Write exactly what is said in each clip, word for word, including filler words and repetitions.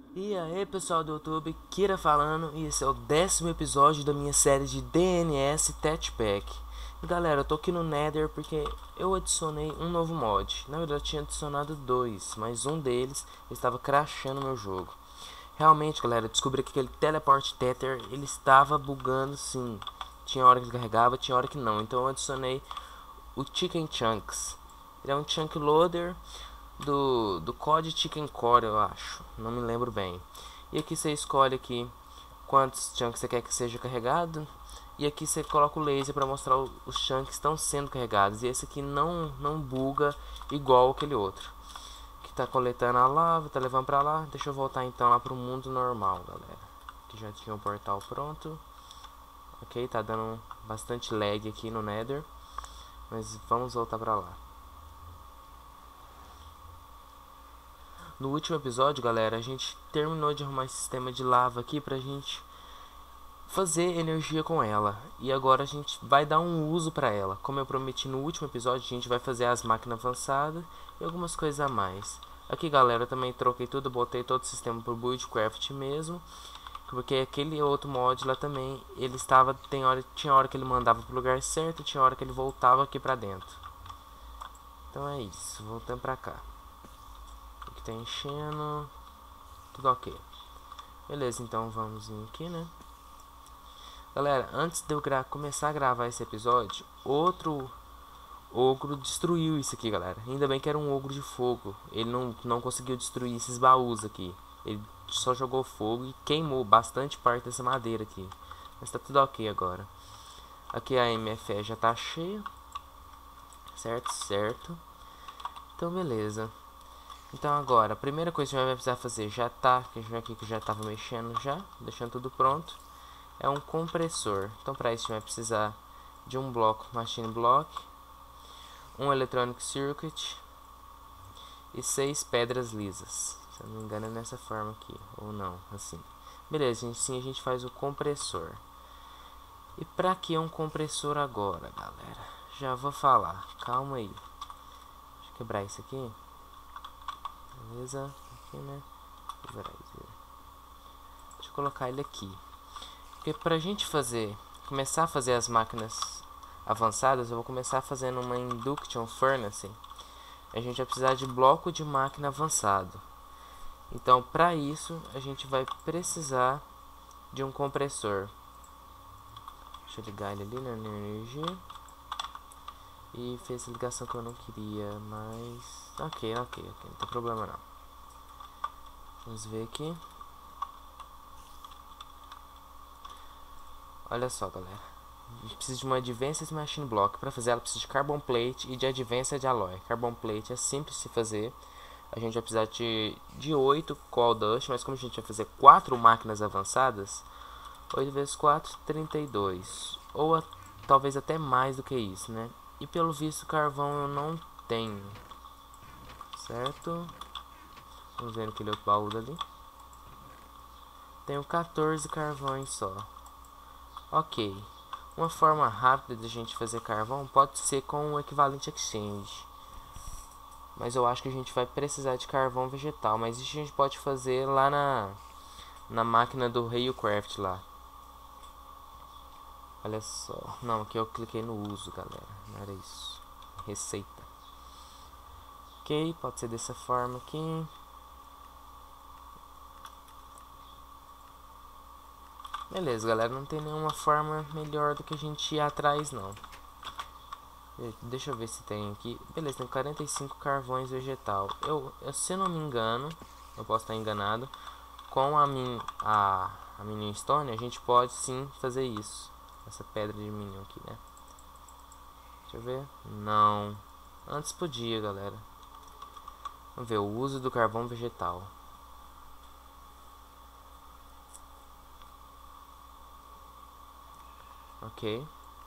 E aí pessoal do YouTube, Kira falando, e esse é o décimo episódio da minha série de D N S Tech Pack. E galera, eu tô aqui no Nether porque eu adicionei um novo mod. Na verdade eu tinha adicionado dois, mas um deles estava crashando meu jogo. Realmente galera, eu descobri que aquele Teleport Tether, ele estava bugando sim. Tinha hora que ele carregava, tinha hora que não. Então eu adicionei o Chicken Chunks. Ele é um chunk loader do, do COD Chicken Core, eu acho. Não me lembro bem. E aqui você escolhe aqui quantos chunks você quer que seja carregado. E aqui você coloca o laser para mostrar os chunks que estão sendo carregados. E esse aqui não, não buga igual aquele outro. Que está coletando a lava, está levando para lá. Deixa eu voltar então lá para o mundo normal, galera. Que já tinha o um portal pronto. Ok, tá dando bastante lag aqui no Nether. Mas vamos voltar para lá. No último episódio, galera, a gente terminou de arrumar esse sistema de lava aqui pra gente fazer energia com ela. E agora a gente vai dar um uso pra ela. Como eu prometi no último episódio, a gente vai fazer as máquinas avançadas e algumas coisas a mais. Aqui, galera, eu também troquei tudo, botei todo o sistema pro Buildcraft mesmo. Porque aquele outro mod lá também, ele estava, tem hora, tinha hora que ele mandava pro lugar certo, tinha hora que ele voltava aqui pra dentro. Então é isso, voltando pra cá. Aqui tá enchendo, tudo ok. Beleza, então vamos vir aqui, né? Galera, antes de eu começar a gravar esse episódio, outro ogro destruiu isso aqui, galera. Ainda bem que era um ogro de fogo. Ele não, não conseguiu destruir esses baús aqui. Ele só jogou fogo e queimou bastante parte dessa madeira aqui. Mas tá tudo ok agora. Aqui a M F E já tá cheia. Certo, certo. Então beleza. Então agora, a primeira coisa que a gente vai precisar fazer já tá, que aqui que já tava mexendo já, deixando tudo pronto, é um compressor. Então para isso a gente vai precisar de um bloco machine block, um electronic circuit e seis pedras lisas. Se eu não me engano é nessa forma aqui, ou não, assim. Beleza, assim a gente faz o compressor. E para que um compressor agora, galera? Já vou falar, calma aí. Deixa eu quebrar isso aqui. Beleza, aqui né. Deixa eu colocar ele aqui. Porque pra gente fazer, começar a fazer as máquinas avançadas, eu vou começar fazendo uma induction furnace. A gente vai precisar de bloco de máquina avançado. Então, para isso, a gente vai precisar de um compressor. Deixa eu ligar ele ali na energia. E fez a ligação que eu não queria, mas... Ok, ok, ok, não tem problema não. Vamos ver aqui. Olha só, galera. A gente precisa de uma Advanced Machine Block. Para fazer ela precisa de Carbon Plate e de Advanced Alloy. Carbon Plate é simples de se fazer. A gente vai precisar de, de oito Coal Dust, mas como a gente vai fazer quatro máquinas avançadas, oito vezes quatro, trinta e dois. Ou a, talvez até mais do que isso, né? E pelo visto carvão eu não tenho. Certo? Vamos ver aquele outro baú ali. Tenho quatorze carvões só. Ok. Uma forma rápida de a gente fazer carvão pode ser com o equivalente exchange. Mas eu acho que a gente vai precisar de carvão vegetal. Mas isso a gente pode fazer lá na, na máquina do Railcraft lá. Olha só. Não, aqui eu cliquei no uso, galera. Não era isso. Receita. Ok, pode ser dessa forma aqui. Beleza, galera. Não tem nenhuma forma melhor do que a gente ir atrás, não. Deixa eu ver se tem aqui. Beleza, tem quarenta e cinco carvões vegetal. Eu, eu se eu não me engano, eu posso estar enganado, com a, min, a, a Minion Stone a gente pode sim fazer isso. Essa pedra de Minion aqui, né? Deixa eu ver. Não. Antes podia, galera. Vamos ver, o uso do carvão vegetal. Ok.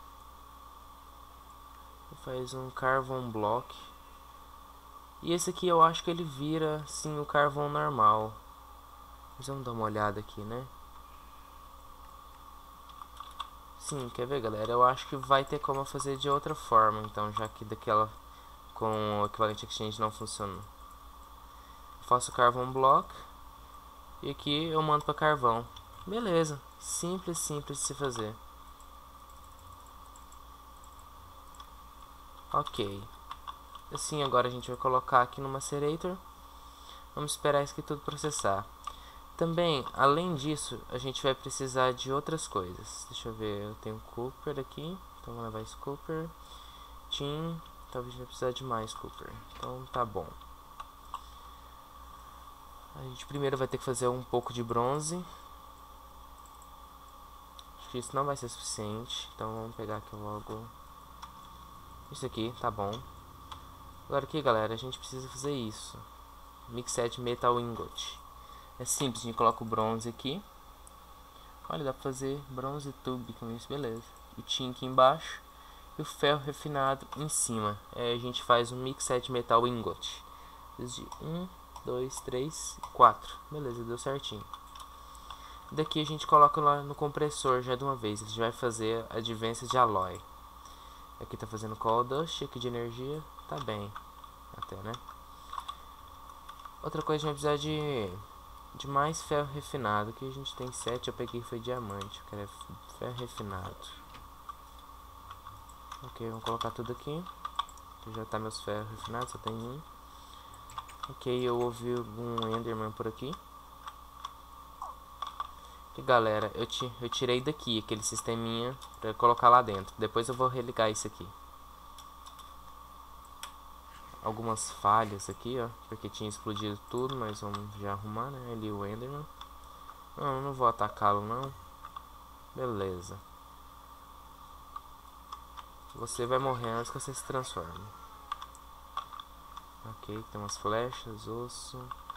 Faz um carvão block. E esse aqui eu acho que ele vira sim o carvão normal. Mas vamos dar uma olhada aqui, né? Sim, quer ver, galera? Eu acho que vai ter como fazer de outra forma, então, já que daquela com o equivalente exchange não funciona. Eu faço carvão block. E aqui eu mando para carvão. Beleza, simples, simples de se fazer. Ok. Assim, agora a gente vai colocar aqui no Macerator. Vamos esperar isso aqui tudo processar. Também, além disso, a gente vai precisar de outras coisas. Deixa eu ver, eu tenho Cooper aqui. Então vou levar esse Cooper. Tin, talvez vai precisar de mais Cooper. Então tá bom. A gente primeiro vai ter que fazer um pouco de bronze. Acho que isso não vai ser suficiente. Então vamos pegar aqui logo. Isso aqui, tá bom. Agora aqui, galera, a gente precisa fazer isso. Mixed Metal Ingot. É simples, a gente coloca o bronze aqui. Olha, dá pra fazer bronze tube com isso, beleza. O tin aqui embaixo e o ferro refinado em cima. Aí a gente faz um Mixed Metal Ingot. De um, dois, três, quatro. Beleza, deu certinho. Daqui a gente coloca lá no compressor já de uma vez. A gente vai fazer advências de alloy. Aqui tá fazendo coal dust, aqui de energia. Tá bem, até, né? Outra coisa, a gente vai precisar de, de mais ferro refinado. Aqui a gente tem sete, eu peguei foi diamante. Eu quero ferro refinado. Ok, vamos colocar tudo aqui. Aqui já tá meus ferros refinados, só tem um. Ok, eu ouvi um Enderman por aqui. E galera, eu, ti, eu tirei daqui aquele sisteminha pra colocar lá dentro. Depois eu vou religar isso aqui. Algumas falhas aqui, ó, porque tinha explodido tudo, mas vamos já arrumar, né? Ali o Enderman. Não, não vou atacá-lo não. Beleza. Você vai morrer antes que você se transforme. Ok, tem umas flechas, osso.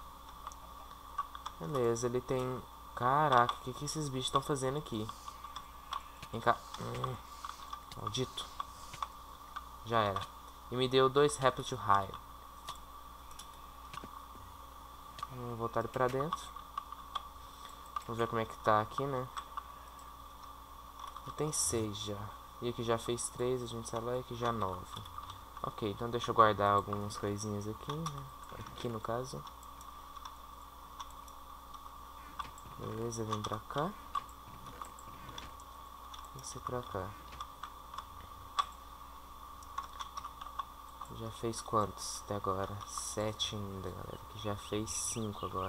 Beleza, ele tem... Caraca, o que, que esses bichos estão fazendo aqui? Vem cá. Hum, maldito. Já era. E me deu dois Rapid to Hide. Vamos voltar ele pra dentro. Vamos ver como é que tá aqui, né? Tem seis já. E aqui já fez três, a gente sai lá e aqui já nove. Ok, então deixa eu guardar algumas coisinhas aqui, né? Aqui no caso. Beleza, vem pra cá. Esse pra cá. Já fez quantos até agora? Sete ainda, galera. Que já fez cinco agora.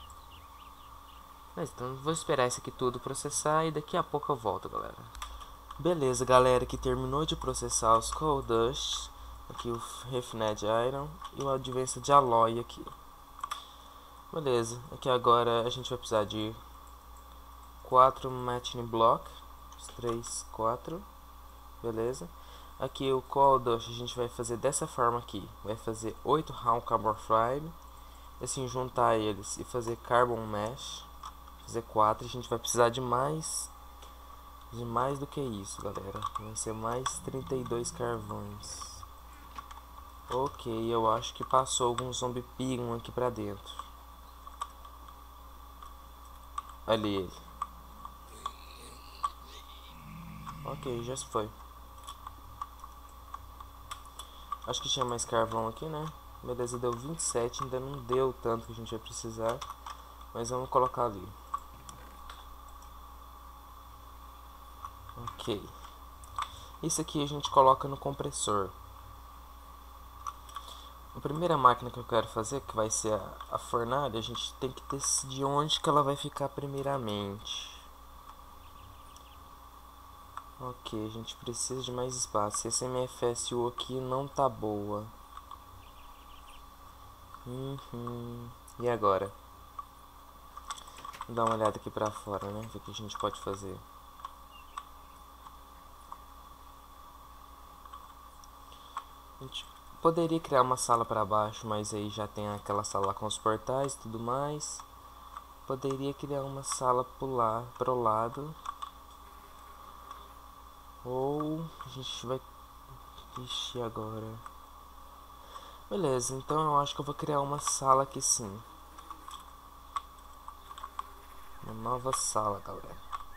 Mas então vou esperar isso aqui tudo processar e daqui a pouco eu volto, galera. Beleza, galera, que terminou de processar os Coal Dust. Aqui o Refined Iron e o Advanced de Alloy aqui. Beleza, aqui agora a gente vai precisar de quatro Matching Block. três, quatro. Beleza. Aqui o Coal Dust a gente vai fazer dessa forma aqui. Vai fazer oito Round Carbon Fiber. Assim, juntar eles e fazer Carbon Mesh. Fazer quatro. A gente vai precisar de mais... De mais do que isso, galera. Vai ser mais trinta e dois carvões. Ok, eu acho que passou algum zombie pigman aqui pra dentro. Ali ele. Ok, já se foi. Acho que tinha mais carvão aqui, né? Beleza, deu vinte e sete, ainda não deu tanto que a gente vai precisar. Mas vamos colocar ali. Ok. Isso aqui a gente coloca no compressor. A primeira máquina que eu quero fazer, que vai ser a, a fornalha, a gente tem que decidir onde que ela vai ficar primeiramente. Ok, a gente precisa de mais espaço. Essa M F S U aqui não tá boa. Uhum. E agora? Vou dar uma olhada aqui pra fora, né? Ver o que a gente pode fazer. A gente poderia criar uma sala para baixo, mas aí já tem aquela sala lá com os portais e tudo mais. Poderia criar uma sala pular pro lado. Ou a gente vai... Ixi, agora... Beleza, então eu acho que eu vou criar uma sala aqui sim. Uma nova sala, galera.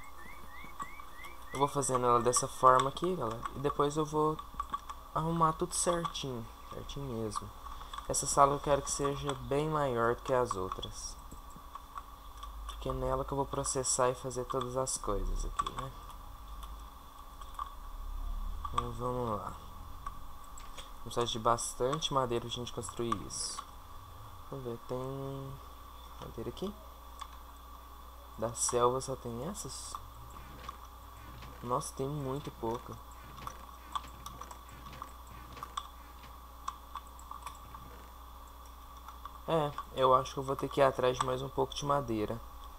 Eu vou fazendo ela dessa forma aqui, galera. E depois eu vou arrumar tudo certinho. Certinho mesmo. Essa sala eu quero que seja bem maior do que as outras. porque é nela que eu vou processar e fazer todas as coisas aqui, né? Então vamos lá. Precisa de bastante madeira pra gente construir isso. Vamos ver, tem madeira aqui? Da selva só tem essas? Nossa, tem muito pouca. É, eu acho que eu vou ter que ir atrás de mais um pouco de madeira.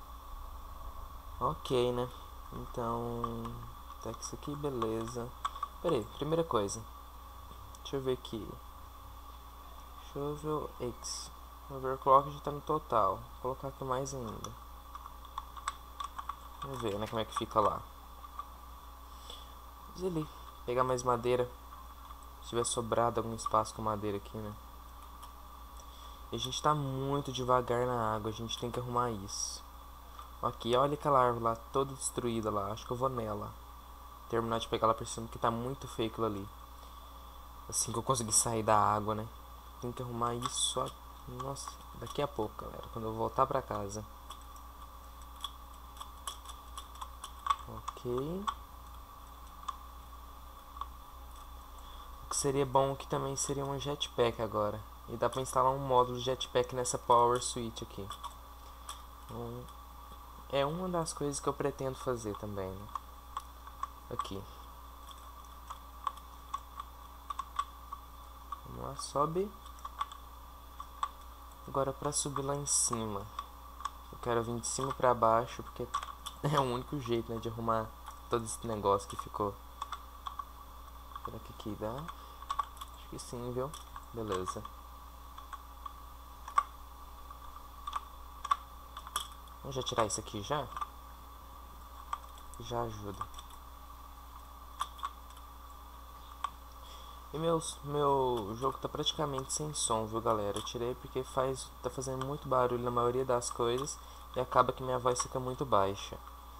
Ok, né? Então, tá que isso aqui, beleza. Pera aí, primeira coisa. Deixa eu ver aqui. Shovel X. O overclock já tá no total. Vou colocar aqui mais ainda. Vamos ver, né, como é que fica lá. Vamos ali, pegar mais madeira. Se tiver sobrado algum espaço com madeira aqui, né? E a gente tá muito devagar na água, a gente tem que arrumar isso. Ok, olha aquela árvore lá, toda destruída lá. Acho que eu vou nela. Terminar de pegar ela por cima, que tá muito feio aquilo ali. Assim que eu conseguir sair da água, né? Tem que arrumar isso só... Nossa, daqui a pouco, galera. Quando eu voltar pra casa. Ok. O que seria bom aqui também seria um jetpack agora. E dá pra instalar um módulo de jetpack nessa power switch aqui. Então, é uma das coisas que eu pretendo fazer também, né? Aqui. Vamos lá, sobe. Agora pra subir lá em cima. Eu quero vir de cima pra baixo, porque é o único jeito, né, de arrumar todo esse negócio que ficou. Será que aqui dá? Acho que sim, viu? Beleza. Vamos já tirar isso aqui já? Já ajuda. E meu, meu jogo tá praticamente sem som, viu, galera? Eu tirei porque faz, tá fazendo muito barulho na maioria das coisas e acaba que minha voz fica muito baixa.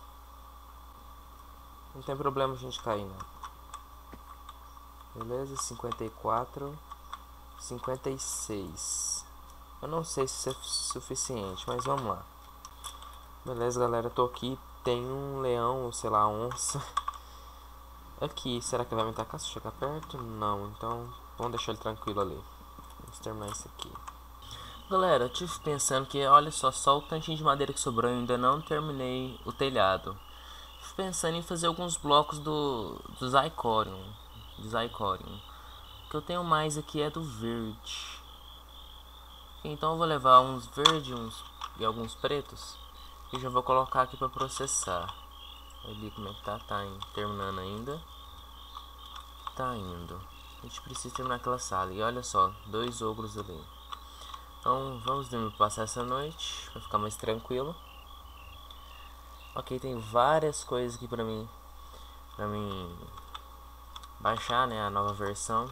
Não tem problema a gente cair, não. Beleza? cinquenta e quatro, cinquenta e seis. Eu não sei se isso é suficiente, mas vamos lá. Beleza, galera, tô aqui. Tem um leão, ou sei lá, onça. Aqui, será que vai me atacar se eu chegar perto? Não, então vamos deixar ele tranquilo ali. Vamos terminar isso aqui. Galera, eu tive pensando que, olha só, só o tantinho de madeira que sobrou, eu ainda não terminei o telhado. Tive pensando em fazer alguns blocos do, do Zycorium. Do Zycorium. O que eu tenho mais aqui é do verde. Então eu vou levar uns verdes uns, e alguns pretos. E já vou colocar aqui para processar. Ali como é que tá, tá indo, terminando ainda. Tá indo. A gente precisa terminar aquela sala. E olha só, dois ogros ali. Então vamos dormir pra passar essa noite, vai ficar mais tranquilo. Ok, tem várias coisas aqui pra mim, pra mim baixar, né, a nova versão.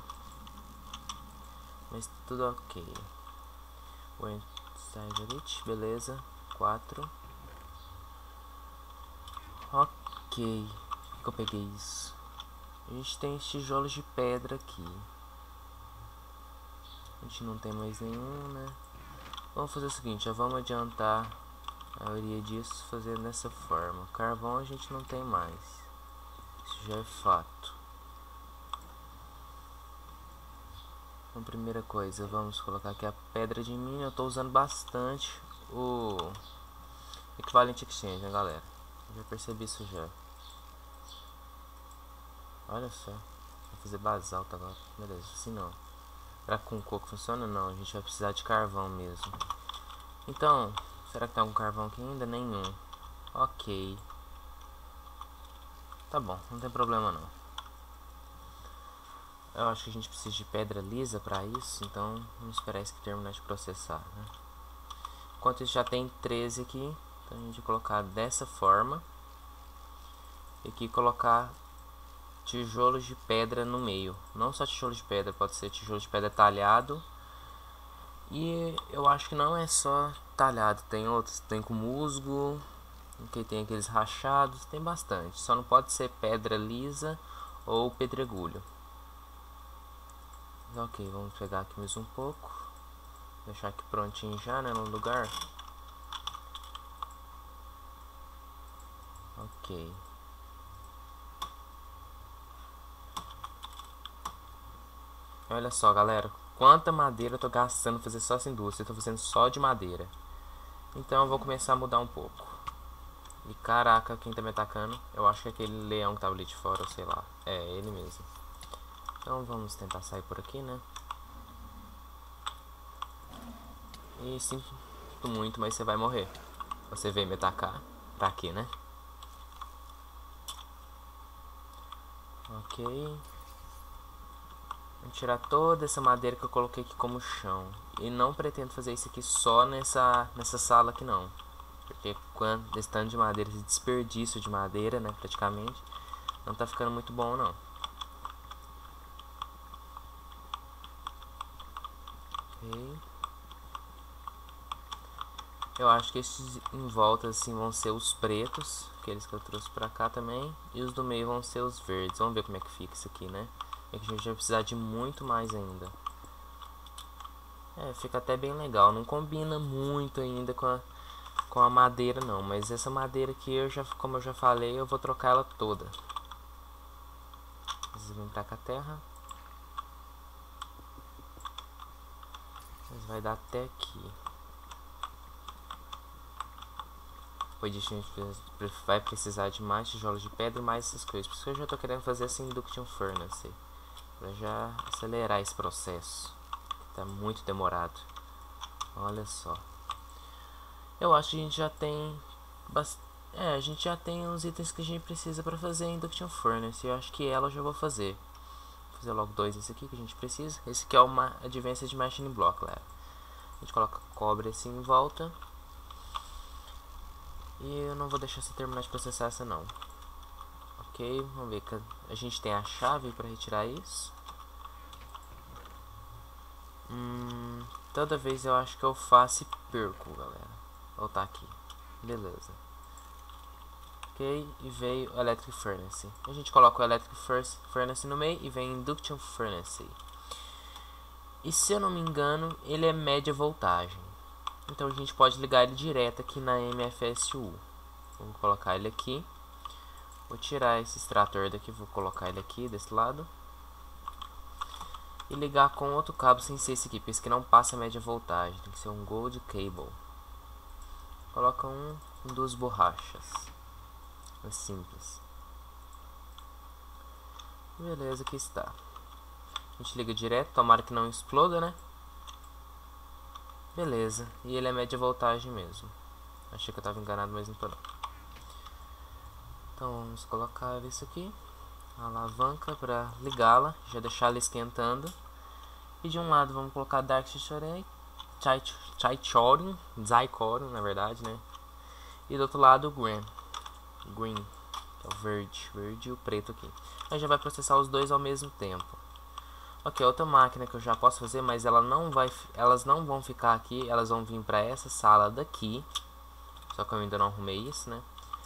Mas tudo ok. O Inside Elite, beleza. quatro. Ok. Por que eu peguei isso? A gente tem tijolos de pedra aqui. A gente não tem mais nenhum, né? Vamos fazer o seguinte, já vamos adiantar a maioria disso, fazer dessa forma. Carvão a gente não tem mais. Isso já é fato. Então, primeira coisa, vamos colocar aqui a pedra de mina. Eu estou usando bastante o Equivalent Exchange, né, galera? Eu já percebi isso já. Olha só. Vou fazer basalto agora. Beleza, assim não. Será que com coco funciona? Não, a gente vai precisar de carvão mesmo. Então, será que tem algum carvão aqui ainda? Nenhum. Ok. Tá bom, não tem problema não. Eu acho que a gente precisa de pedra lisa para isso, então vamos esperar isso que terminar de processar, né? Enquanto isso já tem treze aqui, então a gente vai colocar dessa forma. E aqui colocar tijolos de pedra no meio. Não só tijolos de pedra, pode ser tijolo de pedra talhado. E eu acho que não é só talhado, tem outros, tem com musgo, que tem aqueles rachados, tem bastante. Só não pode ser pedra lisa ou pedregulho. Ok, vamos pegar aqui mais um pouco. Deixar aqui prontinho já, né, no lugar. Ok. Olha só, galera, quanta madeira eu tô gastando pra fazer só essa indústria. Eu tô fazendo só de madeira. Então eu vou começar a mudar um pouco. E caraca, quem tá me atacando? Eu acho que é aquele leão que tava ali de fora, ou sei lá. É, ele mesmo. Então vamos tentar sair por aqui, né? E sinto muito, mas você vai morrer. Você veio me atacar. Pra quê, né? Ok. Vou tirar toda essa madeira que eu coloquei aqui como chão. E não pretendo fazer isso aqui só nessa, nessa sala aqui não. Porque quando esse tanto de madeira, esse desperdício de madeira, né, praticamente, não tá ficando muito bom não. Ok. Eu acho que esses em volta assim vão ser os pretos, aqueles que eu trouxe pra cá também. E os do meio vão ser os verdes. Vamos ver como é que fica isso aqui, né? É que a gente vai precisar de muito mais ainda. É, fica até bem legal. Não combina muito ainda com a, com a madeira não. Mas essa madeira aqui, eu já, como eu já falei, eu vou trocar ela toda. Vocês vêm pra cá a terra. Mas vai dar até aqui. Depois disso a gente vai precisar de mais tijolos de pedra e mais essas coisas. Por isso que eu já tô querendo fazer essa induction furnace. Pra já acelerar esse processo. Tá muito demorado. Olha só. Eu acho que a gente já tem bast... É, a gente já tem os itens que a gente precisa para fazer a induction furnace. Eu acho que ela eu já vou fazer. Vou fazer logo dois esse aqui que a gente precisa. Esse aqui é uma Advanced Machine Block, galera. A gente coloca cobre assim em volta. E eu não vou deixar você terminar de processar essa não. Ok, vamos ver que a gente tem a chave para retirar isso. Hum, toda vez eu acho que eu faço e perco, galera. Ou tá aqui. Beleza. Ok, e veio o Electric Furnace. A gente coloca o Electric Furnace no meio e vem Induction Furnace. E se eu não me engano, ele é média voltagem. Então a gente pode ligar ele direto aqui na M F S U. Vamos colocar ele aqui. Vou tirar esse extrator daqui, vou colocar ele aqui desse lado. E ligar com outro cabo sem ser esse aqui, porque esse aqui não passa média voltagem. Tem que ser um Gold Cable. Coloca um com duas borrachas. É simples. Beleza, aqui está. A gente liga direto, tomara que não exploda, né? Beleza, e ele é média voltagem mesmo. Achei que eu estava enganado, mas não tô não. Então vamos colocar isso aqui. A alavanca para ligá-la, já deixar ela esquentando. E de um lado vamos colocar Dark Chichorei, Chaichorin, Zaichorin na verdade, né? E do outro lado o Green, Green, que é o verde, verde e o preto aqui. A gente já vai processar os dois ao mesmo tempo. Ok, outra máquina que eu já posso fazer, mas ela não vai, elas não vão ficar aqui, elas vão vir para essa sala daqui. Só que eu ainda não arrumei isso, né?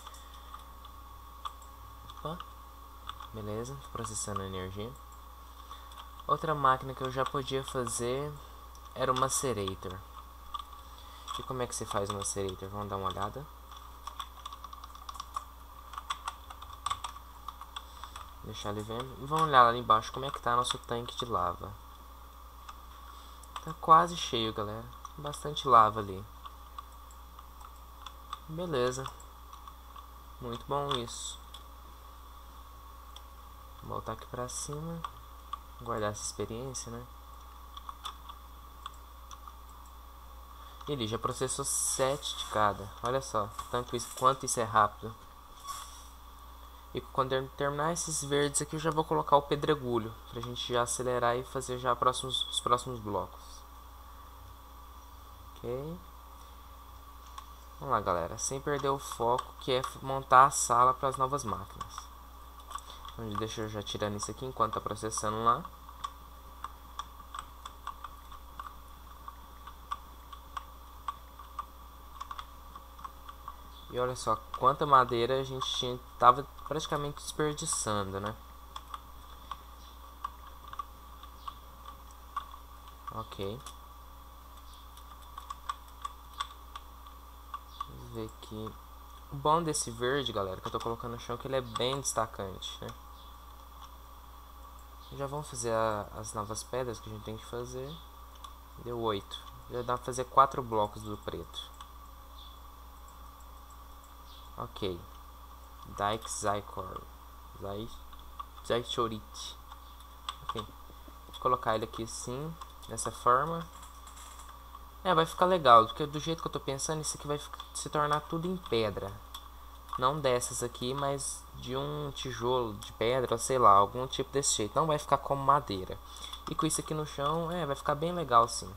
Opa. Beleza, processando a energia. Outra máquina que eu já podia fazer era o Macerator. E como é que se faz o Macerator? Vamos dar uma olhada. Deixar ele vendo. E vamos olhar lá embaixo como é que tá nosso tanque de lava. Tá quase cheio, galera. Bastante lava ali. Beleza. Muito bom isso. Vou voltar aqui pra cima. Guardar essa experiência, né? Ele já processou sete de cada. Olha só, tanto isso, quanto isso é rápido. E quando eu terminar esses verdes aqui, eu já vou colocar o pedregulho. Pra gente já acelerar e fazer já próximos, os próximos blocos. Ok. Vamos lá, galera. Sem perder o foco, que é montar a sala para as novas máquinas. Então, deixa eu já tirando isso aqui enquanto tá processando lá. E olha só quanta madeira a gente tinha, tava praticamente desperdiçando, né? Ok. Vamos ver aqui. O bom desse verde, galera, que eu tô colocando no chão, é que ele é bem destacante, né? Já vamos fazer a, as novas pedras que a gente tem que fazer. Deu oito. Já dá pra fazer quatro blocos do preto. Ok. Dike Zycor. Zychorit. Ok. Vou colocar ele aqui assim, dessa forma. É, vai ficar legal, porque do jeito que eu tô pensando, isso aqui vai se tornar tudo em pedra. Não dessas aqui, mas de um tijolo de pedra, sei lá, algum tipo desse jeito. Não vai ficar como madeira. E com isso aqui no chão, é, vai ficar bem legal sim.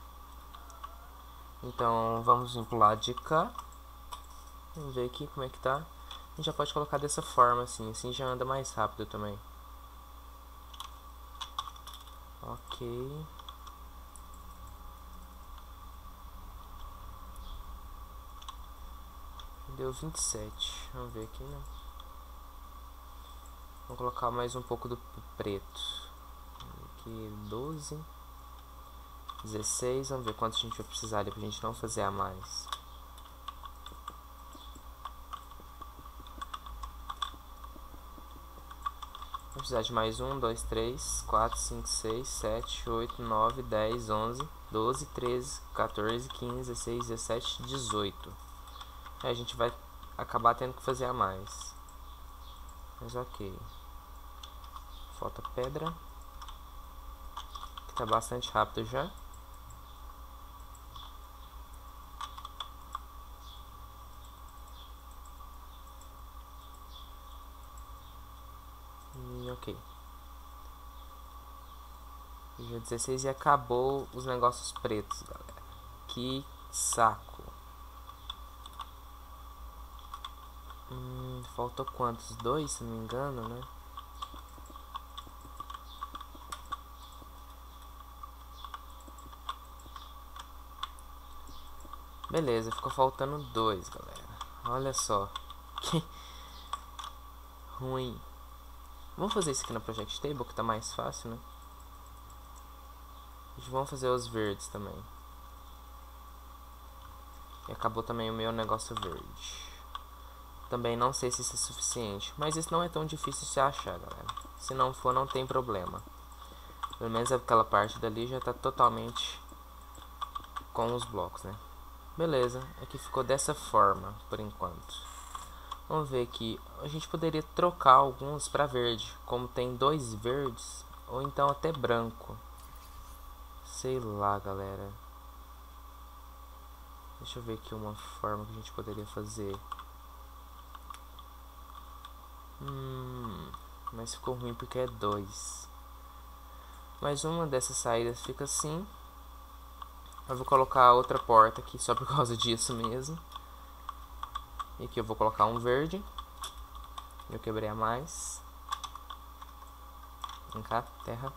Então, vamos vir pro lado de cá. Vamos ver aqui como é que tá. A gente já pode colocar dessa forma, assim. Assim já anda mais rápido também. Ok. Deu vinte e sete. Vamos ver aqui, né? Vou colocar mais um pouco do preto. Aqui, doze. dezesseis. Vamos ver quanto a gente vai precisar ali pra gente não fazer a mais. Vou precisar de mais um, dois, três, quatro, cinco, seis, sete, oito, nove, dez, onze, doze, treze, quatorze, quinze, dezesseis, dezessete, dezoito. Aí a gente vai acabar tendo que fazer a mais. Mas ok. Falta pedra. Que tá bastante rápido já. E ok. Dia dezesseis e acabou os negócios pretos, galera. Que saco. Hum, faltou quantos? Dois, se não me engano, né? Beleza, ficou faltando dois, galera. Olha só. Que ruim. Vamos fazer isso aqui na Project Table, que tá mais fácil, né? A gente vamos fazer os verdes também. E acabou também o meu negócio verde. Também não sei se isso é suficiente, mas isso não é tão difícil de se achar, galera. Se não for, não tem problema. Pelo menos aquela parte dali já tá totalmente com os blocos, né? Beleza, aqui ficou dessa forma, por enquanto. Vamos ver aqui, a gente poderia trocar alguns para verde, como tem dois verdes, ou então até branco. Sei lá, galera. Deixa eu ver aqui uma forma que a gente poderia fazer. Hum, mas ficou ruim porque é dois. Mas uma dessas saídas fica assim. Eu vou colocar outra porta aqui só por causa disso mesmo. E aqui eu vou colocar um verde. Eu quebrei a mais. Vem cá, terra.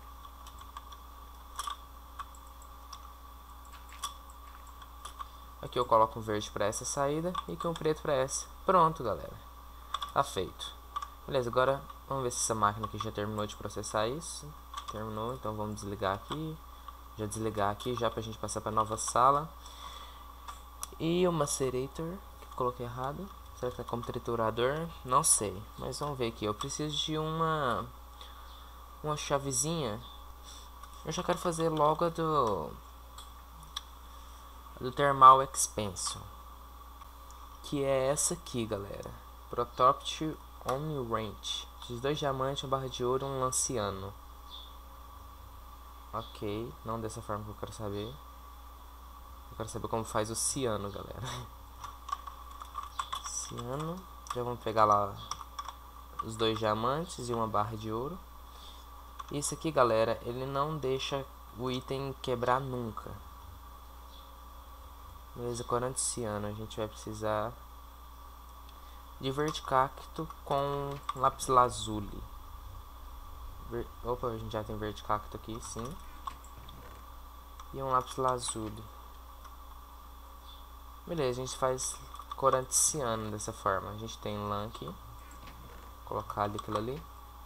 Aqui eu coloco um verde para essa saída e aqui um preto para essa. Pronto, galera. Tá feito. Beleza, agora vamos ver se essa máquina aqui já terminou de processar isso. Terminou, então vamos desligar aqui. Já desligar aqui já pra gente passar pra nova sala. E o macerator, que eu coloquei errado. Será que tá como triturador? Não sei, mas vamos ver aqui. Eu preciso de uma uma chavezinha. Eu já quero fazer logo a do do Thermal Expansion, que é essa aqui, galera. Prototype Omni Range. Preciso de dois diamantes, uma barra de ouro e um lanciano. Ok, não dessa forma que eu quero saber. Eu quero saber como faz o ciano, galera. Ciano. Já vamos pegar lá os dois diamantes e uma barra de ouro. Isso aqui, galera, ele não deixa o item quebrar nunca. Beleza, corante ciano. A gente vai precisar de verticacto com lápis lazuli. Ver... Opa, a gente já tem verticacto aqui, sim. E um lápis lazuli. Beleza, a gente faz corante ciano dessa forma. A gente tem lã aqui. Vou colocar ali aquilo ali.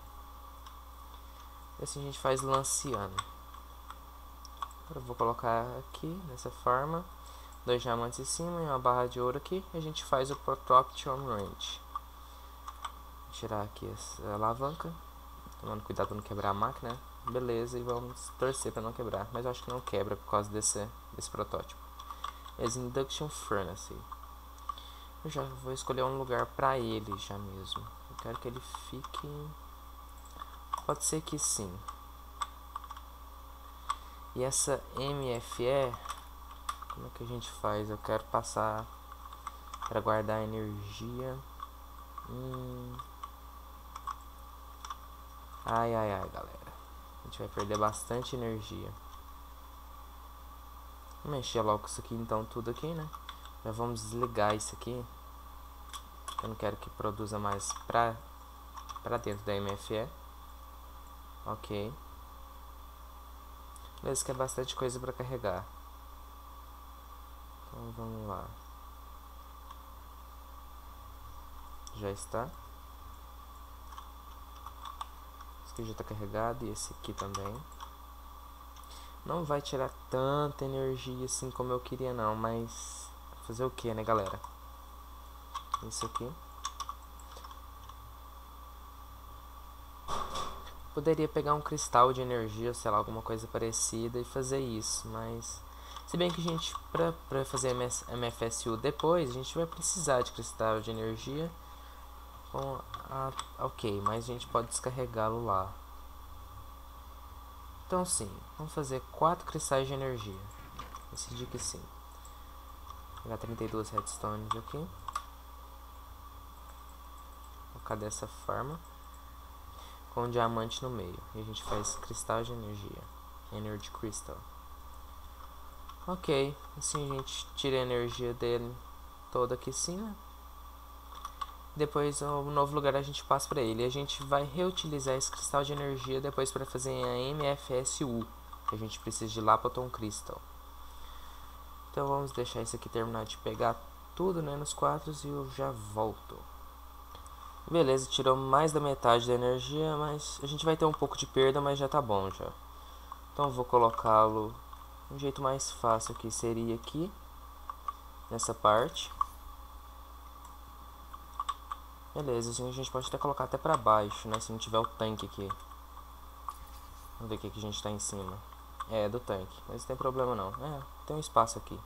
E assim a gente faz lã ciano. Agora eu vou colocar aqui dessa forma. Dois diamantes em cima e uma barra de ouro aqui. E a gente faz o Protection Range. Vou tirar aqui essa alavanca, tomando cuidado pra não quebrar a máquina. Beleza, e vamos torcer para não quebrar. Mas eu acho que não quebra por causa desse, desse protótipo. Esse Induction Furnace. Eu já vou escolher um lugar para ele já mesmo. Eu quero que ele fique... Pode ser que sim. E essa M F E... Como é que a gente faz? Eu quero passar para guardar energia. Hum... Ai, ai, ai, galera. A gente vai perder bastante energia. Vou mexer logo isso aqui, então, tudo aqui, né? Já vamos desligar isso aqui. Eu não quero que produza mais pra, pra dentro da M F E. Ok. Beleza, que é bastante coisa pra carregar. Então, vamos lá. Já está. Esse aqui já está carregado e esse aqui também. Não vai tirar tanta energia assim como eu queria não, mas fazer o que, né, galera? Isso aqui. Poderia pegar um cristal de energia, sei lá, alguma coisa parecida e fazer isso, mas... Se bem que a gente, pra, pra fazer M F S U depois, a gente vai precisar de cristal de energia. Bom, ah, ok, mas a gente pode descarregá-lo lá. Então sim, vamos fazer quatro cristais de energia. Decidi que sim. Vou pegar trinta e duas redstones aqui. Vou colocar dessa forma. Com um diamante no meio. E a gente faz cristal de energia. Energy Crystal. Ok, assim a gente tira a energia dele toda aqui em cima. Depois, o novo lugar a gente passa para ele. E a gente vai reutilizar esse cristal de energia depois para fazer a M F S U. Que a gente precisa de Lapoton Crystal. Então vamos deixar isso aqui terminar de pegar tudo, né, nos quadros e eu já volto. Beleza, tirou mais da metade da energia, mas a gente vai ter um pouco de perda, mas já tá bom já. Então vou colocá-lo... Um jeito mais fácil aqui seria aqui, nessa parte. Beleza, assim a gente pode até colocar até pra baixo, né, se não tiver o tanque aqui. Vamos ver o que, que a gente tá em cima. É, do tanque, mas não tem problema não. É, tem um espaço aqui.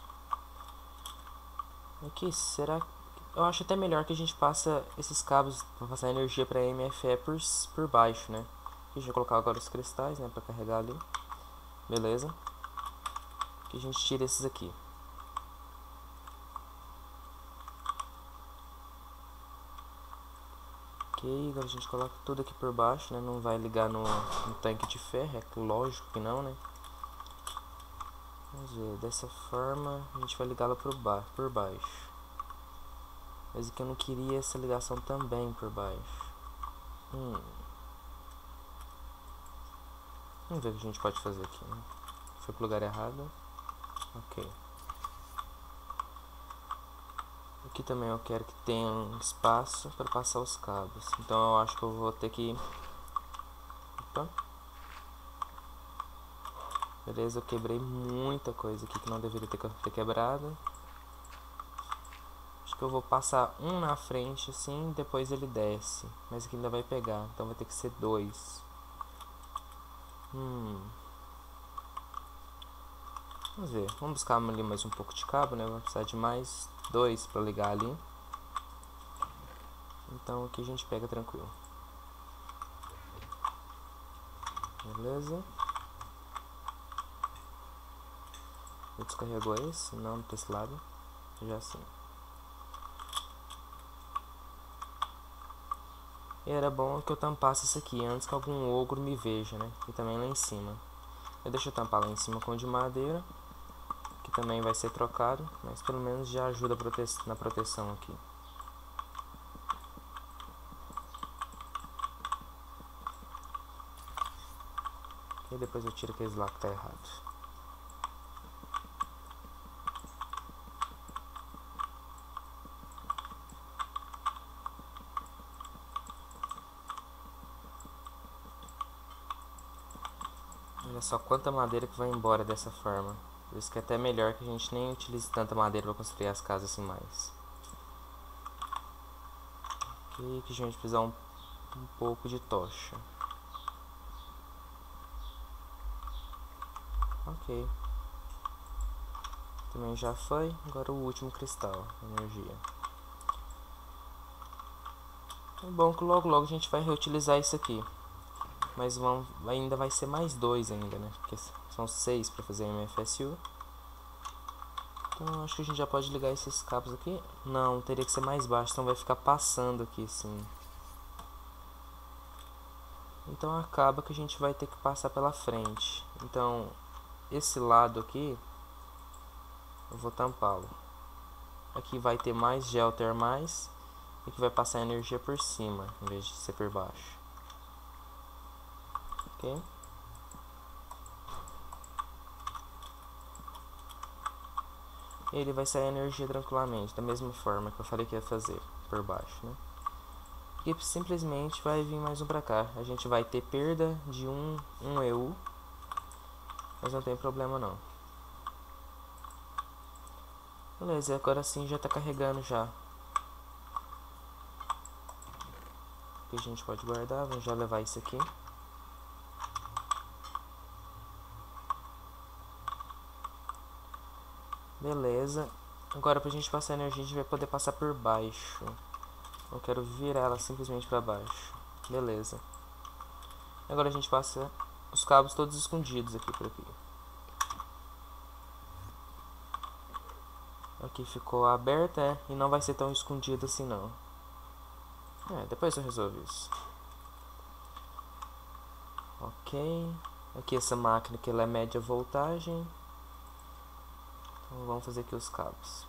Aqui, será que... Eu acho até melhor que a gente passa esses cabos pra passar energia pra M F E por, por baixo, né. A gente vai colocar agora os cristais, né, pra carregar ali. Beleza. Que a gente tira esses aqui. Ok, agora a gente coloca tudo aqui por baixo, né? Não vai ligar no, no tanque de ferro, é lógico que não, né? Vamos ver, dessa forma a gente vai ligá-la por, ba por baixo. Mas aqui eu não queria essa ligação também por baixo. Hum. Vamos ver o que a gente pode fazer aqui, né? Foi pro lugar errado. Ok. Aqui também eu quero que tenha um espaço para passar os cabos. Então eu acho que eu vou ter que... Opa. Beleza, eu quebrei muita coisa aqui que não deveria ter, ter quebrado. Acho que eu vou passar um na frente assim, depois ele desce. Mas aqui ainda vai pegar, então vai ter que ser dois. Hum... Vamos ver, vamos buscar ali mais um pouco de cabo, né? Vai precisar de mais dois para ligar ali. Então aqui a gente pega tranquilo. Beleza. Eu descarregou esse? Não, para esse lado. Já sim. E era bom que eu tampasse isso aqui antes que algum ogro me veja, né? E também lá em cima. Eu deixo eu tampar lá em cima com o de madeira, que também vai ser trocado, mas pelo menos já ajuda prote na proteção aqui. E depois eu tiro aqueles lá que tá errado. Olha só quanta madeira que vai embora dessa forma. Por isso que é até melhor que a gente nem utilize tanta madeira para construir as casas assim mais. Ok, que a gente precisa um, um pouco de tocha. Ok. Também já foi. Agora o último cristal, energia. É bom que logo logo a gente vai reutilizar isso aqui. Mas vamos, ainda vai ser mais dois ainda, né? Porque são seis para fazer M F S U. Então acho que a gente já pode ligar esses cabos aqui. Não, teria que ser mais baixo, então vai ficar passando aqui assim. Então acaba que a gente vai ter que passar pela frente. Então esse lado aqui eu vou tampá-lo. Aqui vai ter mais geotermais e que vai passar energia por cima em vez de ser por baixo. Ok? E ele vai sair energia tranquilamente, da mesma forma que eu falei que ia fazer por baixo, né? E simplesmente vai vir mais um pra cá. A gente vai ter perda de um, um E U, mas não tem problema não. Beleza, agora sim já tá carregando já. Que a gente pode guardar, vamos já levar isso aqui. Beleza. Agora pra gente passar energia a gente vai poder passar por baixo. Eu quero virar ela simplesmente pra baixo. Beleza. Agora a gente passa os cabos todos escondidos aqui por aqui. Aqui ficou aberta, é, e não vai ser tão escondido assim não. É, depois eu resolvo isso. Ok. Aqui essa máquina que ela é média voltagem. Então vamos fazer aqui os cabos.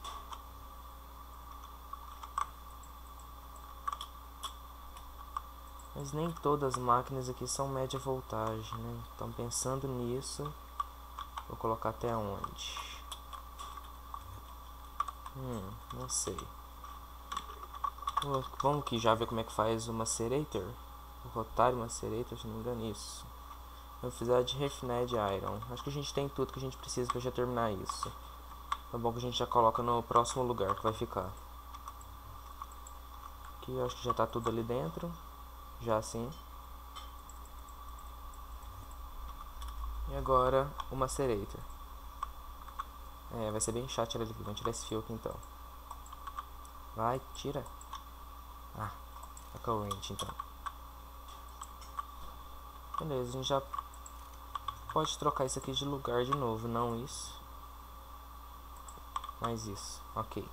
Mas nem todas as máquinas aqui são média voltagem, né? Então pensando nisso, vou colocar até onde? Hum, não sei. Vamos aqui já ver como é que faz o macerator. O rotário macerator, se não me engano, isso. Eu vou precisar de refined iron. Acho que a gente tem tudo que a gente precisa para já terminar isso. Tá bom que a gente já coloca no próximo lugar que vai ficar. Aqui eu acho que já tá tudo ali dentro. Já assim. E agora o macerator. É, vai ser bem chato tirar ele aqui. Vamos tirar esse fio aqui então. Vai, tira. Ah, a corrente então. Beleza, a gente já pode trocar isso aqui de lugar de novo. Não isso. Mais isso. Ok.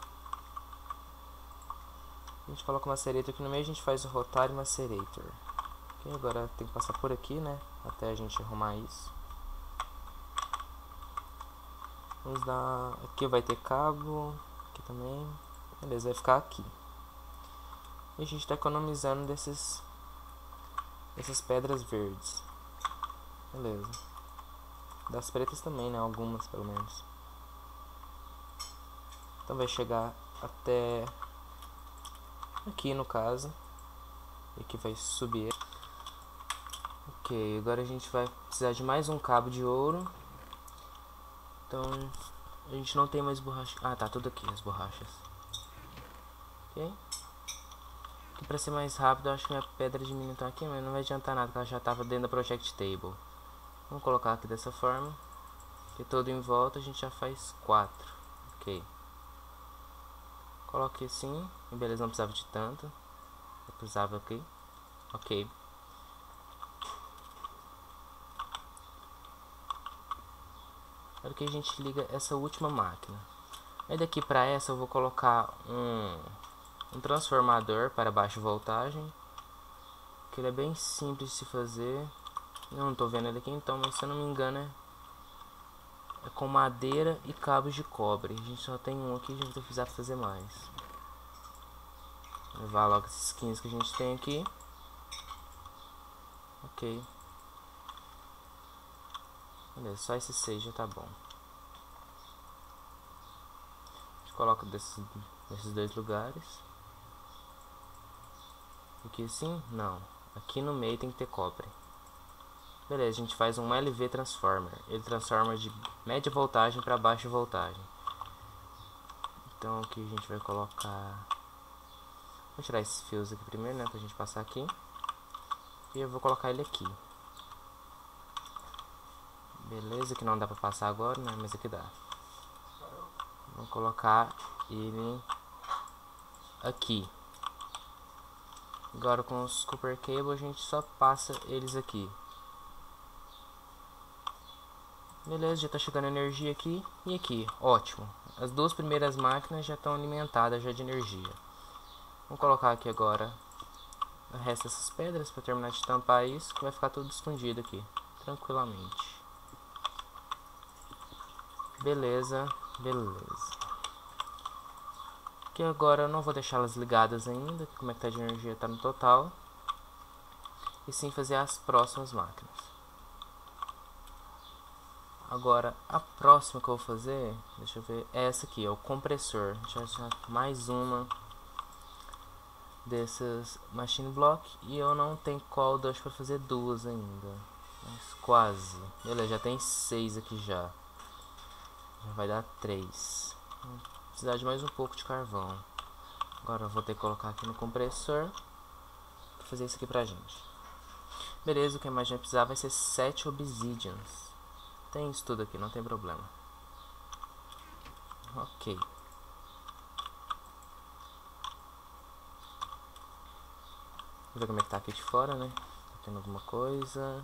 A gente coloca o macerator aqui no meio, a gente faz o rotário macerator. Ok, agora tem que passar por aqui, né? Até a gente arrumar isso. Vamos dar... Aqui vai ter cabo. Aqui também. Beleza, vai ficar aqui. E a gente está economizando desses... Dessas pedras verdes. Beleza. Das pretas também, né? Algumas, pelo menos. Então vai chegar até... Aqui, no caso. E aqui vai subir. Ok, agora a gente vai precisar de mais um cabo de ouro. Então, a gente não tem mais borracha. Ah, tá tudo aqui, as borrachas. Ok. Aqui pra ser mais rápido, eu acho que minha pedra de mínimo tá aqui, mas não vai adiantar nada, porque ela já tava dentro da Project Table. Vamos colocar aqui dessa forma. Que todo em volta a gente já faz quatro. Ok. Coloque assim. Beleza, não precisava de tanto. Eu precisava aqui. Ok. Agora que a gente liga essa última máquina. Aí daqui para essa eu vou colocar um, um transformador para baixa voltagem. Que ele é bem simples de se fazer. Eu não estou vendo ele aqui então, mas se eu não me engano é, é com madeira e cabos de cobre. A gente só tem um aqui, a gente vai precisar fazer mais. Vou levar logo esses quinze que a gente tem aqui. Ok. Beleza, só esses seis já tá bom. A gente coloca desses, desses dois lugares. Aqui assim? Não. Aqui no meio tem que ter cobre. Beleza, a gente faz um L V Transformer. Ele transforma de média voltagem para baixa voltagem. Então aqui a gente vai colocar... Vou tirar esses fios aqui primeiro, né, pra gente passar aqui. E eu vou colocar ele aqui. Beleza, que não dá pra passar agora, né, mas aqui dá. Vou colocar ele aqui. Agora com os Copper Cable a gente só passa eles aqui. Beleza, já tá chegando energia aqui e aqui, ótimo. As duas primeiras máquinas já estão alimentadas já de energia. Vamos colocar aqui agora o resto dessas pedras para terminar de tampar isso, que vai ficar tudo escondido aqui, tranquilamente. Beleza, beleza. Aqui agora eu não vou deixá-las ligadas ainda, como é que tá de energia, tá no total. E sim fazer as próximas máquinas. Agora, a próxima que eu vou fazer, deixa eu ver, é essa aqui, é o compressor. Deixa eu achar mais uma dessas machine block. E eu não tenho colders para fazer duas ainda. Mas quase. Beleza, já tem seis aqui já. Já vai dar três. Vou precisar de mais um pouco de carvão. Agora eu vou ter que colocar aqui no compressor para fazer isso aqui pra gente. Beleza, o que mais a gente vai precisar vai ser sete obsidians. Tem isso tudo aqui, não tem problema. Ok. Vou ver como é que tá aqui de fora, né? Tá tendo alguma coisa.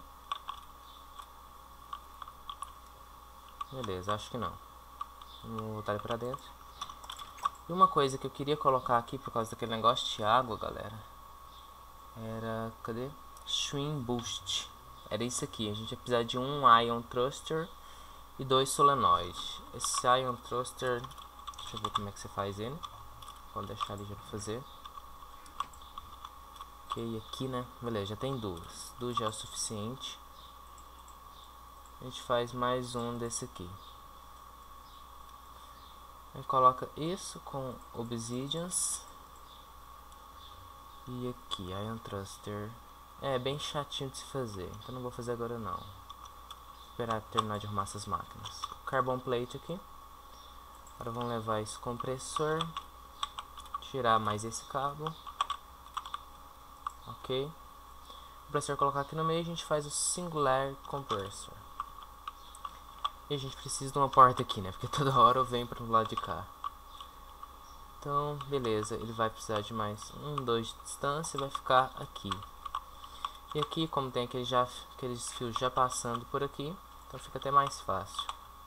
Beleza, acho que não. Vamos voltar ele pra dentro. E uma coisa que eu queria colocar aqui por causa daquele negócio de água, galera. Era... cadê? Stream Boost. Era isso aqui. A gente vai precisar de um Ion Thruster e dois solenoides. Esse Ion Thruster, deixa eu ver como é que você faz ele. Pode deixar ali já pra fazer. Ok, aqui, né? Beleza, já tem duas. Duas já é o suficiente. A gente faz mais um desse aqui. A gente coloca isso com obsidians. E aqui, Ion Thruster. É bem chatinho de se fazer, então não vou fazer agora não. Esperar terminar de arrumar essas máquinas. Carbon plate aqui. Agora vamos levar esse compressor. Tirar mais esse cabo. Ok. O compressor colocar aqui no meio, a gente faz o singular compressor. E a gente precisa de uma porta aqui, né? Porque toda hora eu venho para o lado de cá. Então, beleza. Ele vai precisar de mais um, dois de distância. Vai ficar aqui. E aqui, como tem aquele já, aqueles fios já passando por aqui, então fica até mais fácil.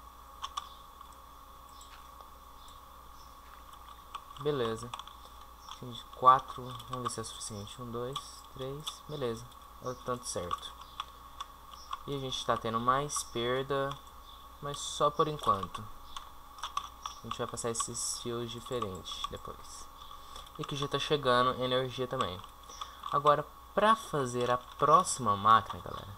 Beleza. Quatro, vamos ver se é suficiente. Um, dois, três, beleza. É o tanto certo. E a gente está tendo mais perda, mas só por enquanto. A gente vai passar esses fios diferentes depois. E aqui já está chegando energia também. Agora, para fazer a próxima máquina, galera,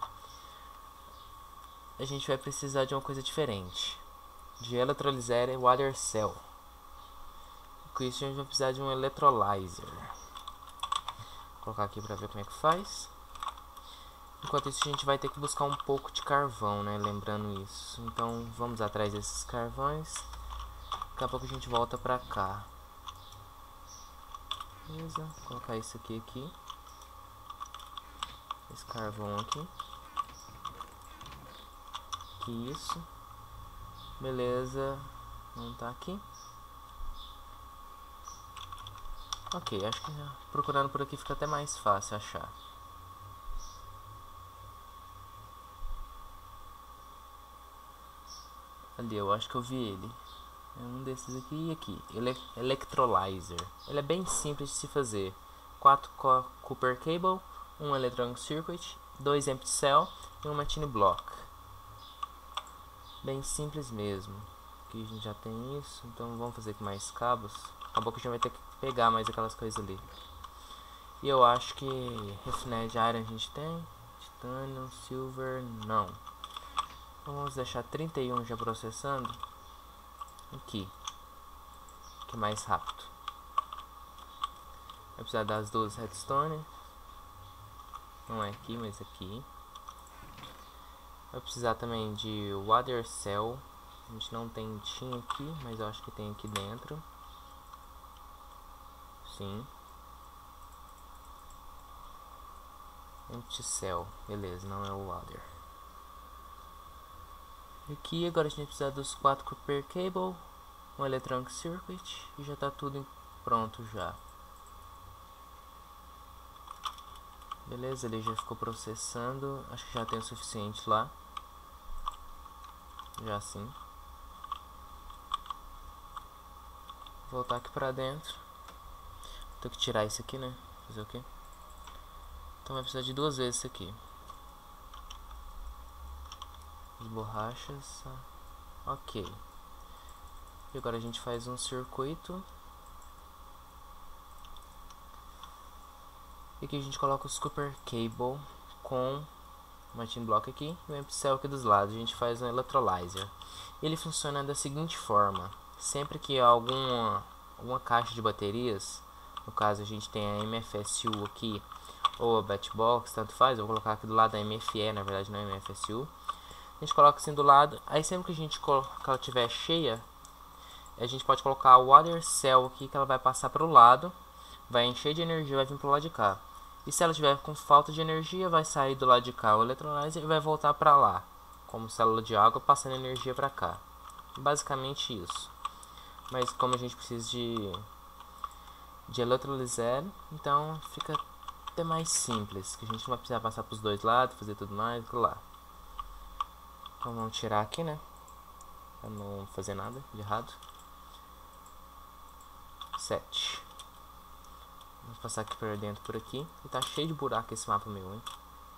a gente vai precisar de uma coisa diferente. De Electrolyzer e Water Cell. Com isso a gente vai precisar de um Electrolyzer. Vou colocar aqui para ver como é que faz. Enquanto isso a gente vai ter que buscar um pouco de carvão, né? Lembrando isso. Então vamos atrás desses carvões. Daqui a pouco a gente volta pra cá. Beleza, vou colocar isso aqui aqui. Esse carvão aqui. Que isso. Beleza. Não tá aqui. Ok, acho que procurando por aqui fica até mais fácil achar. Ali, eu acho que eu vi ele. É um desses aqui e aqui. Ele é Electrolyzer. Ele é bem simples de se fazer. quatro Copper Cable, um Electronic Circuit, dois Empty Cell e uma Machine Block. Bem simples mesmo. Aqui a gente já tem isso, então vamos fazer com mais cabos. Acabou que a gente vai ter que pegar mais aquelas coisas ali. E eu acho que Refined Iron a gente tem. Titanium, Silver, não. Então vamos deixar trinta e um já processando. Aqui. Que é mais rápido. Vai precisar das duas redstone. Não é aqui, mas aqui. Vai precisar também de water cell. A gente não tem tinha aqui, mas eu acho que tem aqui dentro. Sim. Empty cell, beleza, não é o water. Aqui agora a gente precisa dos quatro copper cable, um electronic circuit e já está tudo pronto já. Beleza, ele já ficou processando, acho que já tem o suficiente lá. Já sim. Vou voltar aqui pra dentro. Tenho que tirar isso aqui, né? Fazer o quê? Então vai precisar de duas vezes isso aqui. As borrachas. Ok. E agora a gente faz um circuito. E aqui a gente coloca os copper cable com o Martin Block aqui e o empty cell aqui dos lados. A gente faz um electrolyzer. Ele funciona da seguinte forma: sempre que alguma, alguma caixa de baterias, no caso a gente tem a M F S U aqui ou a Batchbox, tanto faz, eu vou colocar aqui do lado da M F E, na verdade não é M F S U. A gente coloca assim do lado, aí sempre que a gente que ela estiver cheia, a gente pode colocar o water cell aqui, que ela vai passar para o lado, vai encher de energia e vai vir para o lado de cá. E se ela tiver com falta de energia, vai sair do lado de cá o electrolyzer e vai voltar para lá, como célula de água, passando energia para cá. Basicamente isso. Mas como a gente precisa de, de eletrolizar, então fica até mais simples, que a gente não vai precisar passar para os dois lados, fazer tudo mais, tudo lá. Então vamos tirar aqui, né? Para não fazer nada de errado. sete. Vamos passar aqui por dentro, por aqui. E tá cheio de buraco esse mapa meu, hein?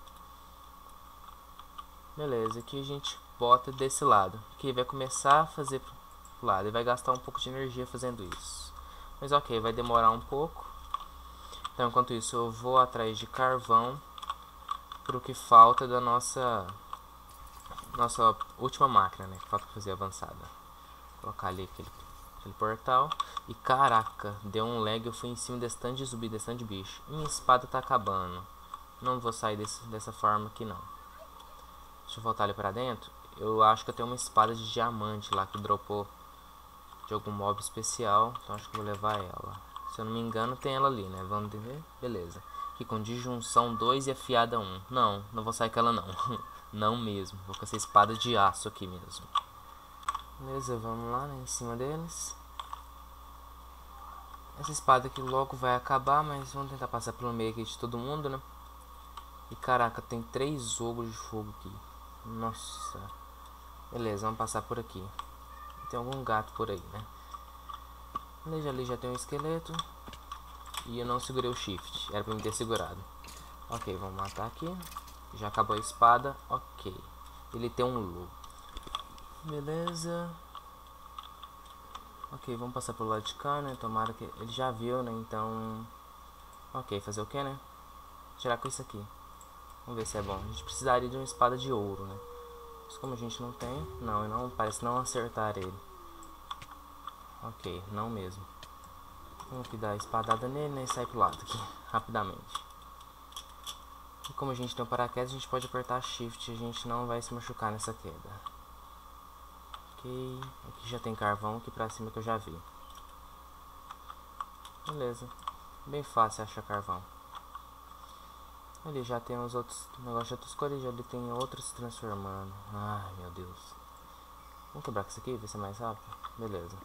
Beleza, aqui a gente bota desse lado. Aqui vai começar a fazer pro lado. E vai gastar um pouco de energia fazendo isso. Mas ok, vai demorar um pouco. Então enquanto isso eu vou atrás de carvão pro que falta da nossa Nossa última máquina, né? Que falta fazer avançada. Vou colocar ali aquele, aquele portal. E caraca, deu um lag, eu fui em cima desse tanto de zumbi, desse tanto de bicho. Minha espada tá acabando. Não vou sair desse, dessa forma aqui não. Deixa eu voltar ali pra dentro. Eu acho que eu tenho uma espada de diamante lá que dropou de algum mob especial. Então acho que eu vou levar ela. Se eu não me engano tem ela ali, né? Vamos ver. Beleza. Aqui com disjunção dois e afiada um. Não, não vou sair com ela não. Não mesmo. Vou com essa espada de aço aqui mesmo. Beleza, vamos lá, né, em cima deles. Essa espada aqui logo vai acabar, mas vamos tentar passar pelo meio aqui de todo mundo, né? E caraca, tem três ogros de fogo aqui. Nossa. Beleza, vamos passar por aqui. Tem algum gato por aí, né? Beleza, ali já tem um esqueleto. E eu não segurei o shift. Era pra me ter segurado. Ok, vamos matar aqui. Já acabou a espada. Ok. Ele tem um lobo. Beleza. Ok, vamos passar pelo lado de cá, né? Tomara que... Ele já viu, né? Então... Ok, fazer o que, né? Tirar com isso aqui. Vamos ver se é bom. A gente precisaria de uma espada de ouro, né? Mas como a gente não tem... Não, não parece não acertar ele. Ok, não mesmo. Vamos aqui dar a espadada nele, né? E sair pro lado aqui, rapidamente. E como a gente tem um paraquedas, a gente pode apertar shift. A gente não vai se machucar nessa queda. Ok, aqui já tem carvão aqui pra cima que eu já vi. Beleza, bem fácil achar carvão. Ali já tem os outros negócios de outras cores, ali tem outros se transformando. Ai meu Deus. Vamos quebrar com isso aqui, ver se é mais rápido. Beleza.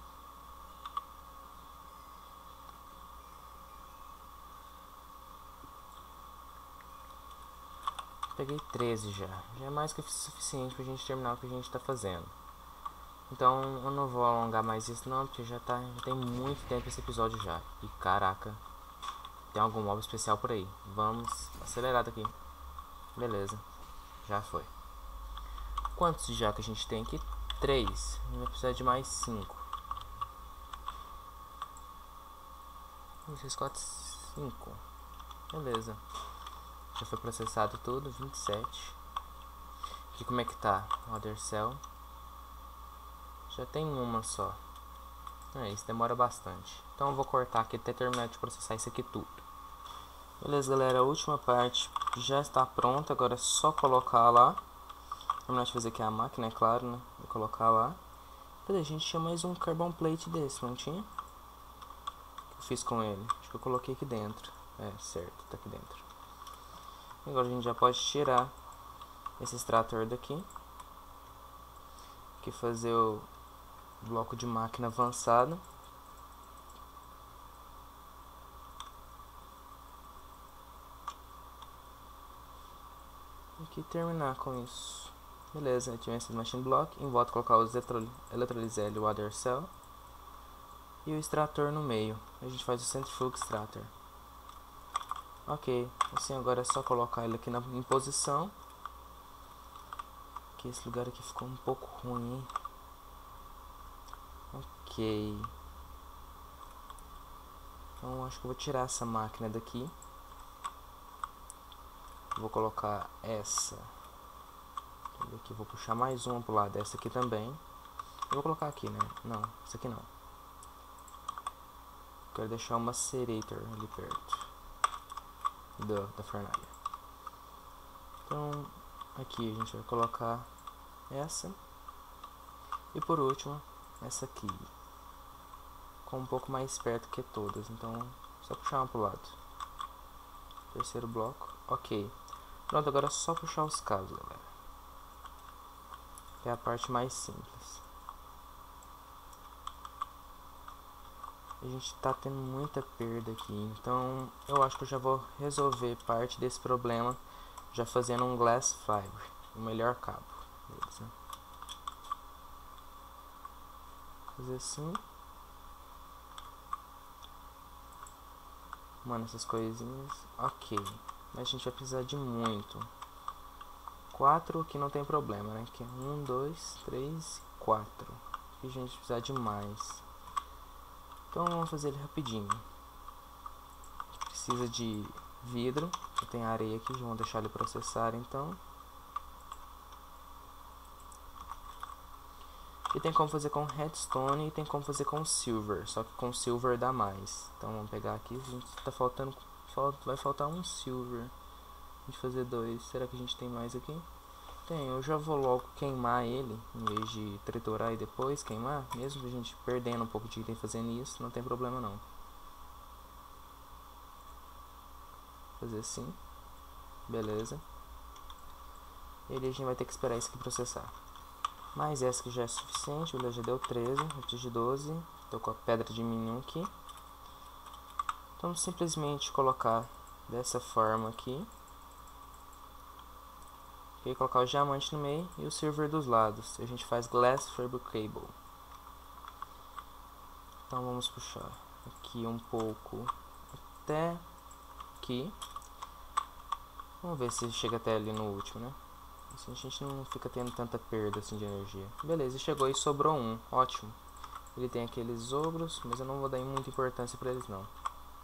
Peguei treze já. Já é mais que o suficiente pra gente terminar o que a gente tá fazendo. Então eu não vou alongar mais isso não, porque já, tá, já tem muito tempo esse episódio já. E caraca, tem algum mob especial por aí. Vamos acelerar daqui. Beleza, já foi. Quantos já que a gente tem aqui? três. A gente vai precisar de mais cinco. um, seis, quatro, cinco. Beleza. Já foi processado tudo, vinte e sete. Aqui como é que tá? Other cell. Já tem uma só. É, isso demora bastante. Então eu vou cortar aqui até terminar de processar isso aqui tudo. Beleza, galera, a última parte já está pronta. Agora é só colocar lá. terminar de fazer aqui a máquina, é claro, né? Vou colocar lá. Cadê? A gente tinha mais um carbon plate desse, não tinha? O que eu fiz com ele? Acho que eu coloquei aqui dentro. É, certo, tá aqui dentro. Agora a gente já pode tirar esse extrator daqui. Aqui fazer o bloco de máquina avançado. Aqui terminar com isso. Beleza, ativei o machine block. Em volta colocar os eletrolysel e o water cell. E o extrator no meio. A gente faz o centrifuge extractor. Ok, assim agora é só colocar ele aqui na, em posição. Que esse lugar aqui ficou um pouco ruim, hein? Ok. Então acho que eu vou tirar essa máquina daqui. Vou colocar essa. Aqui, vou puxar mais uma pro lado dessa aqui também. Eu vou colocar aqui, né? Não, essa aqui não. Quero deixar uma macerator ali perto do, da fornalha. Então, aqui a gente vai colocar essa. E por último, essa aqui. Com um pouco mais perto que todas. Então, só puxar uma pro lado. Terceiro bloco. Ok. Pronto, agora é só puxar os cabos, galera. Que é a parte mais simples. A gente tá tendo muita perda aqui, então eu acho que eu já vou resolver parte desse problema já fazendo um glass fiber, o melhor cabo. Beleza? Fazer assim. Mano, essas coisinhas. Ok. Mas a gente vai precisar de muito. Quatro aqui não tem problema, né? Aqui é um, dois, três, quatro. Aqui a gente vai precisar de mais. Então vamos fazer ele rapidinho. A gente precisa de vidro. Eu tenho areia aqui, vamos deixar ele processar então. E tem como fazer com redstone e tem como fazer com silver. Só que com silver dá mais. Então vamos pegar aqui, a gente tá faltando. Vai faltar um silver. A gente fazer dois. Será que a gente tem mais aqui? Tem, eu já vou logo queimar ele, em vez de triturar e depois queimar. Mesmo a gente perdendo um pouco de item fazendo isso, não tem problema não. Fazer assim. Beleza. E aí a gente vai ter que esperar isso aqui processar. Mas essa que já é suficiente, beleza, já deu treze, eu preciso de doze. Tô com a pedra de minion aqui. Então simplesmente colocar dessa forma aqui. E colocar o diamante no meio e o silver dos lados. A gente faz glass fiber cable. Então vamos puxar aqui um pouco até aqui. Vamos ver se chega até ali no último, né? Assim a gente não fica tendo tanta perda assim de energia. Beleza, chegou e sobrou um. Ótimo. Ele tem aqueles ogros, mas eu não vou dar muita importância para eles não.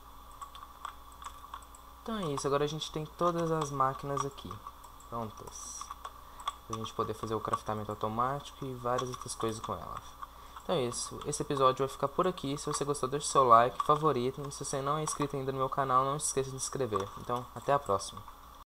Então é isso, agora a gente tem todas as máquinas aqui prontas. Pra gente poder fazer o craftamento automático e várias outras coisas com elas. Então é isso, esse episódio vai ficar por aqui. Se você gostou, deixe seu like, favorito. E se você não é inscrito ainda no meu canal, não se esqueça de se inscrever. Então, até a próxima.